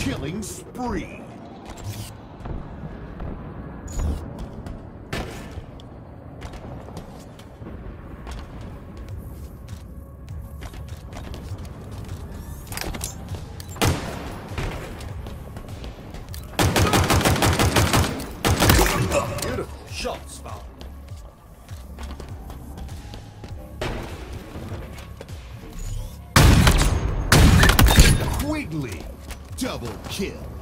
killing spree. Beautiful shot, Spartan. Quigley, double kill.